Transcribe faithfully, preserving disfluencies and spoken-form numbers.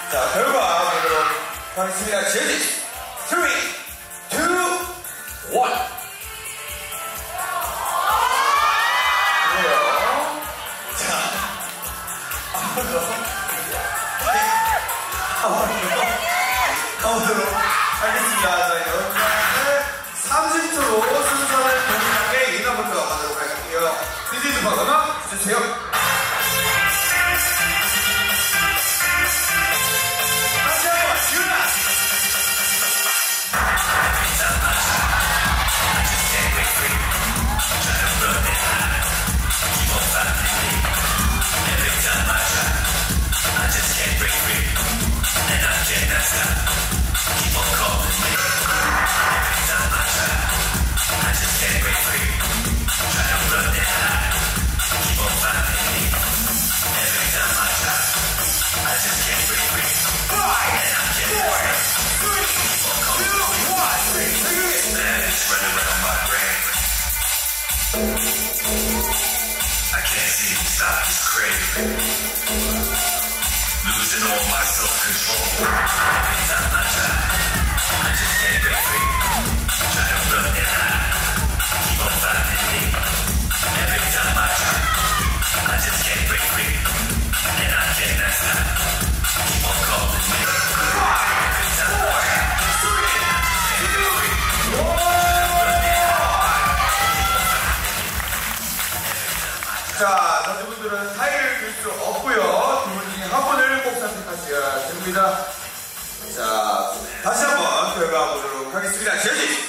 자, 결과 보도록 하겠습니다. 지어지 삼, 이, 일. 그래요. 자, 가보도록 가보도록 하겠습니다. 자, 여러분들 삼십 초로 순서를 동일하게 인화부터 가도록 할게요. 디제이 음악 음악 주세요. I can't seem to stop this craving, losing all my self-control. Every time I try, I just can't break free. Try to run and hide, keep on finding me. Every time I try, I just can't break free, and I cannot stop. Keep on calling me. Every time I try, I just can't break free. 자, 선수분들은 사이를 들 수 없고요. 두 분 중에 한 분을 꼭 선택하셔야 됩니다. 자, 다시 한번 결과 보도록 하겠습니다. 지어지